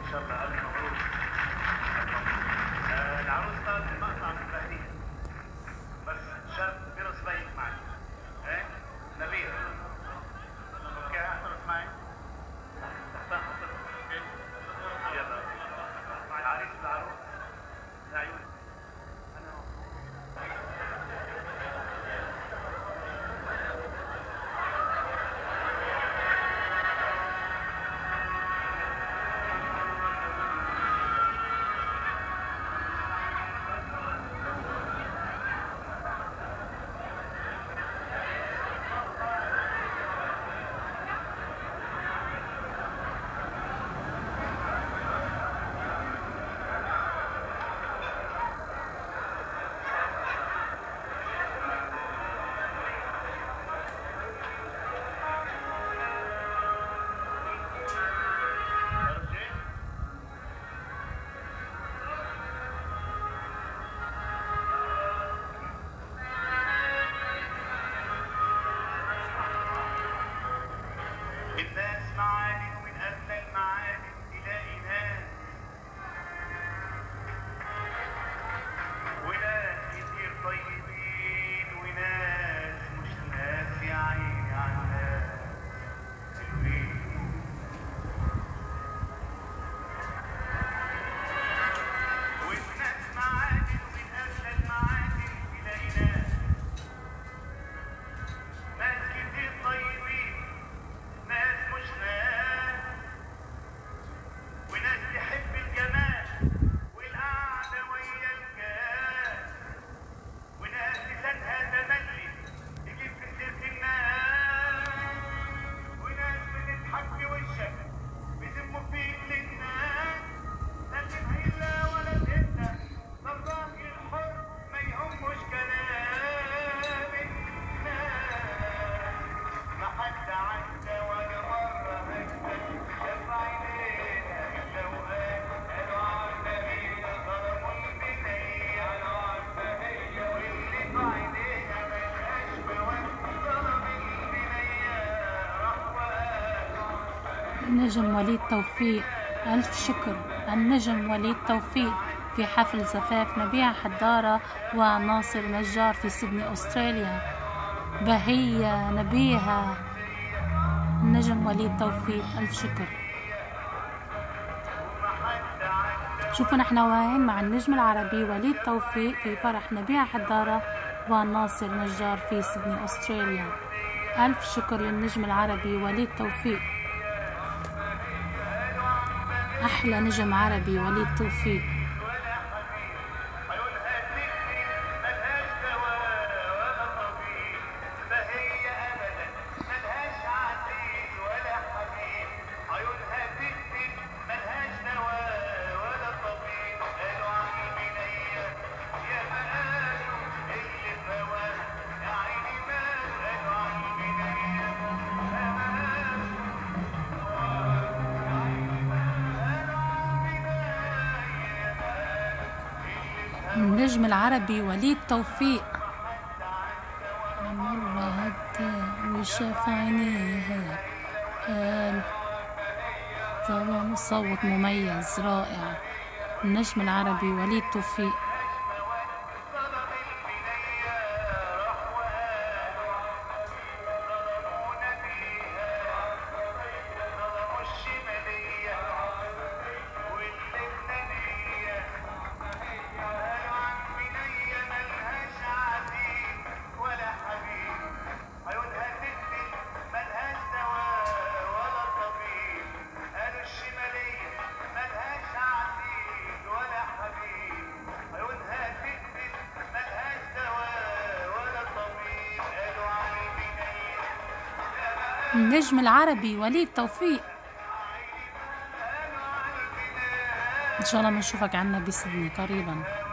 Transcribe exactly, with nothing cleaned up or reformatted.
شاء الله ألف مبروك. آه العروس طالبة مقطع من البهدية بس شرط بيرقص بيك معي. ايه؟ نبيل. اوكي احترس معي. تحتها حطت. يلا. العريس والعروس. يا عيوني. الناس معادن ومن أغلى المعادن تلاقي ناس وناس كتير طيبين وناس مش ناس يا عيني على الناس حلوين. والناس معادن ومن أغلى المعادن تلاقي ناس ناس كتير طيبين ناس مش ناس وناس تحب الجمال والقعدة ويا الكاس وناس لسانها تملي تجيب في سيرة الناس وناس بتضحك في وشك بيذموا فيك للناس لكن هيلا ولا تهدى طباخ الحر ما يهمش كلام الناس ما حد عدى ولا مرة هدى شاف عينينا مشوقات قالوا عارفة هي ظلموا البنية قالوا عارفة هي واللي في عينيها ملهاش مواد ظلم البنية راح وقال. النجم وليد توفيق ألف شكر. النجم وليد توفيق في حفل زفاف نبيها حدارة وناصر نجار في سيدني أستراليا. بهية نبيها النجم وليد توفيق ألف شكر. شوفوا نحن وين مع النجم العربي وليد توفيق في فرح نبيها حدارة وناصر نجار في سيدني أستراليا. ألف شكر للنجم العربي وليد توفيق. أحلى نجم عربي وليد توفيق. النجم العربي وليد توفيق مرة هدى وشاف عينيها قال طبعا صوت مميز رائع. النجم العربي وليد توفيق. النجم العربي وليد توفيق. ان شاء الله بنشوفك عنا بسيدني قريبا.